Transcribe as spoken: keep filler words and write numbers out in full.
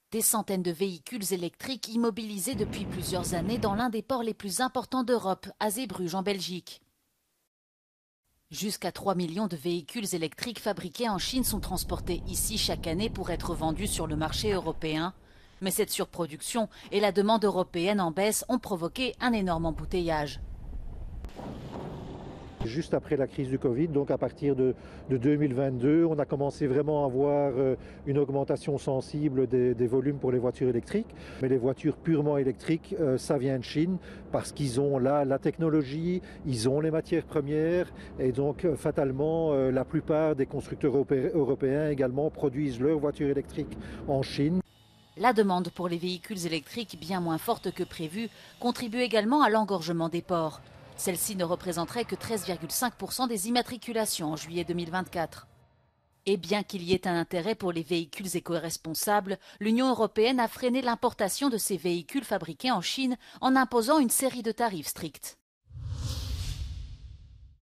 Des centaines de véhicules électriques immobilisés depuis plusieurs années dans l'un des ports les plus importants d'Europe, à Zeebrugge en Belgique. Jusqu'à trois millions de véhicules électriques fabriqués en Chine sont transportés ici chaque année pour être vendus sur le marché européen. Mais cette surproduction et la demande européenne en baisse ont provoqué un énorme embouteillage. Juste après la crise du Covid, donc à partir de, de deux mille vingt-deux, on a commencé vraiment à voir une augmentation sensible des, des volumes pour les voitures électriques. Mais les voitures purement électriques, ça vient de Chine parce qu'ils ont là la technologie, ils ont les matières premières et donc fatalement la plupart des constructeurs européens également produisent leurs voitures électriques en Chine. La demande pour les véhicules électriques, bien moins forte que prévu, contribue également à l'engorgement des ports. Celle-ci ne représenterait que treize virgule cinq pour cent des immatriculations en juillet deux mille vingt-quatre. Et bien qu'il y ait un intérêt pour les véhicules éco-responsables, l'Union européenne a freiné l'importation de ces véhicules fabriqués en Chine en imposant une série de tarifs stricts.